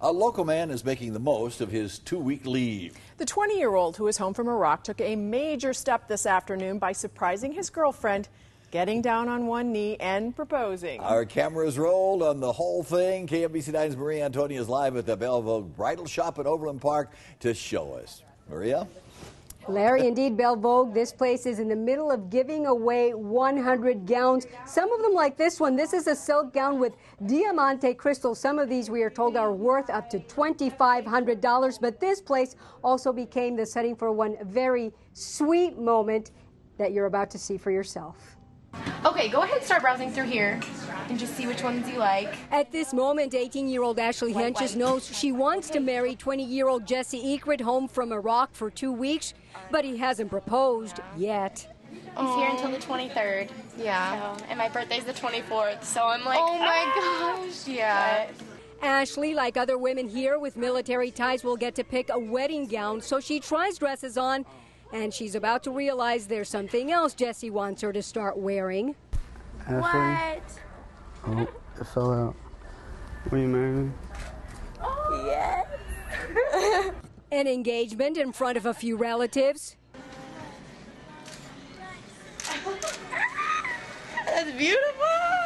A local man is making the most of his 2-week leave. The 20-year-old who is home from Iraq took a major step this afternoon by surprising his girlfriend, getting down on one knee and proposing. Our cameras rolled on the whole thing. KMBC 9's Maria Antonia is live at the Belle Vogue Bridal Shop in Overland Park to show us. Maria? Larry, indeed, Belle Vogue, this place is in the middle of giving away 100 gowns. Some of them like this one. This is a silk gown with diamante crystals. Some of these, we are told, are worth up to $2,500. But this place also became the setting for one very sweet moment that you're about to see for yourself. Okay, go ahead and start browsing through here and just see which ones you like. At this moment, 18-year-old Ashley Henches knows she wants to marry 20-year-old Jesse Ekrit home from Iraq for 2 weeks, but he hasn't proposed yet. He's here until the 23rd. Yeah. So, and my birthday's the 24th, so I'm like, oh my gosh. Yeah. Ashley, like other women here with military ties, will get to pick a wedding gown, so she tries dresses on. And she's about to realize there's something else Jesse wants her to start wearing. What? Oh, it fell out. Will you marry me? Oh, yes. An engagement in front of a few relatives. That's beautiful.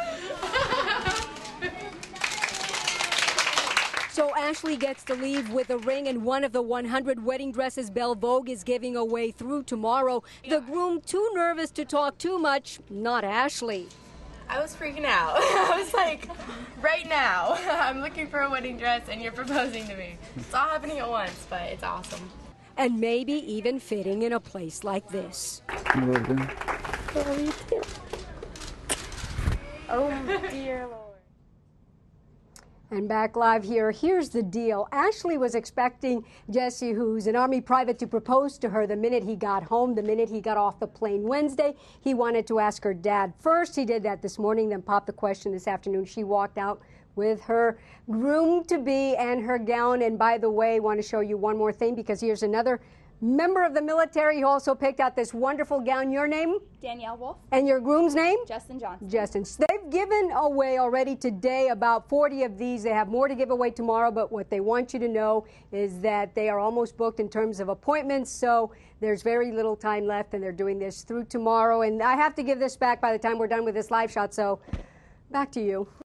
So Ashley gets to leave with a ring and one of the 100 wedding dresses Belle Vogue is giving away through tomorrow. The groom too nervous to talk too much, not Ashley. I was freaking out. I was like, right now, I'm looking for a wedding dress and you're proposing to me. It's all happening at once, but it's awesome. And maybe even fitting in a place like this. Oh, dear Lord. And back live here, here's the deal. Ashley was expecting Jesse, who's an Army private, to propose to her the minute he got home, the minute he got off the plane Wednesday. He wanted to ask her dad first. He did that this morning, then popped the question this afternoon. She walked out with her groom-to-be and her gown. And by the way, I want to show you one more thing, because here's another member of the military who also picked out this wonderful gown. Your name? Danielle Wolf. And your groom's name? Justin Johnson. Justin. They've given away already today about 40 of these. They have more to give away tomorrow, but what they want you to know is that they are almost booked in terms of appointments, so there's very little time left, and they're doing this through tomorrow. And I have to give this back by the time we're done with this live shot, so back to you.